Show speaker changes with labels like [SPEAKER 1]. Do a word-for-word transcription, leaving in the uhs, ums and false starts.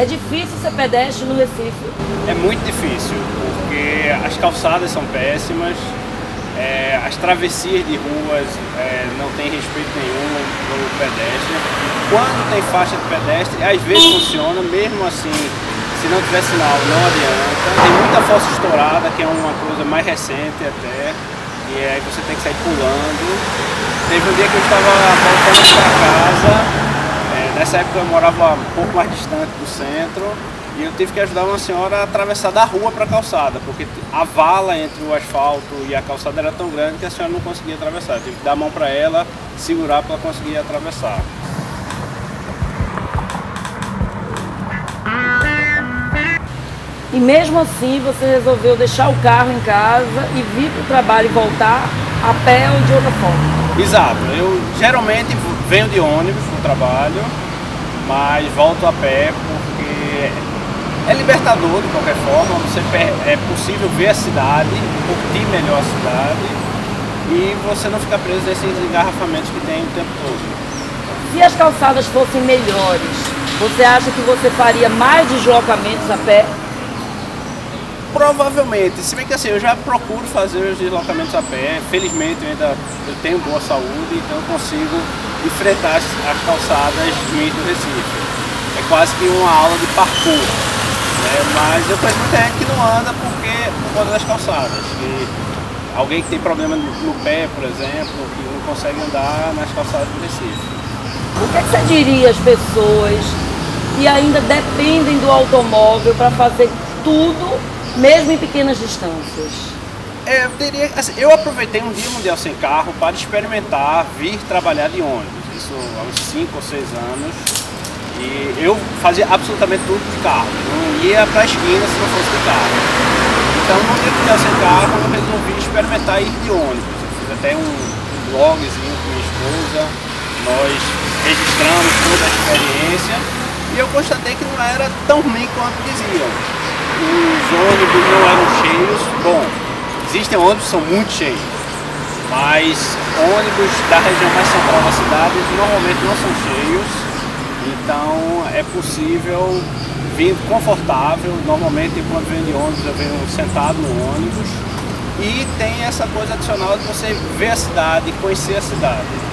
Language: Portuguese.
[SPEAKER 1] É difícil ser pedestre no Recife?
[SPEAKER 2] É muito difícil, porque as calçadas são péssimas, é, as travessias de ruas é, não tem respeito nenhum pelo pedestre. Quando tem faixa de pedestre, às vezes funciona, mesmo assim, se não tiver sinal, não adianta. Tem muita fossa estourada, que é uma coisa mais recente até, e aí você tem que sair pulando. Teve um dia que eu estava voltando para casa. Nessa época eu morava um pouco mais distante do centro e eu tive que ajudar uma senhora a atravessar da rua para a calçada, porque a vala entre o asfalto e a calçada era tão grande que a senhora não conseguia atravessar. Eu tive que dar a mão para ela, segurar para ela conseguir atravessar.
[SPEAKER 1] E mesmo assim você resolveu deixar o carro em casa e vir para o trabalho e voltar a pé ou de outra forma?
[SPEAKER 2] Exato, eu geralmente venho de ônibus para o trabalho, mas volto a pé porque é libertador de qualquer forma. Você é possível ver a cidade, curtir melhor a cidade e você não ficar preso nesses engarrafamentos que tem o tempo todo.
[SPEAKER 1] Se as calçadas fossem melhores, você acha que você faria mais deslocamentos a pé?
[SPEAKER 2] Provavelmente, se bem que assim, eu já procuro fazer os deslocamentos a pé. Felizmente eu ainda eu tenho boa saúde, então eu consigo enfrentar as, as calçadas ruins do Recife. É quase que uma aula de parkour, né? Mas eu conheço muita gente que não anda porque, por conta das calçadas. Que alguém que tem problema no, no pé, por exemplo, que não consegue andar nas calçadas do Recife.
[SPEAKER 1] O que, é que você diria às pessoas que ainda dependem do automóvel para fazer tudo, mesmo em pequenas distâncias?
[SPEAKER 2] É, eu, diria, assim, eu aproveitei um Dia Mundial Sem Carro para experimentar vir trabalhar de ônibus, isso há uns cinco ou seis anos, e eu fazia absolutamente tudo de carro, não ia para a esquina se não fosse de carro. Então no Dia Mundial Sem Carro eu resolvi experimentar ir de ônibus. Eu fiz até um blogzinho com minha esposa, nós registramos toda a experiência e eu constatei que não era tão ruim quanto diziam. Os ônibus não eram cheios. Bom, existem ônibus que são muito cheios, mas ônibus da região mais central da cidade normalmente não são cheios, então é possível vir confortável. Normalmente quando venho de ônibus eu venho sentado no ônibus e tem essa coisa adicional de você ver a cidade, conhecer a cidade.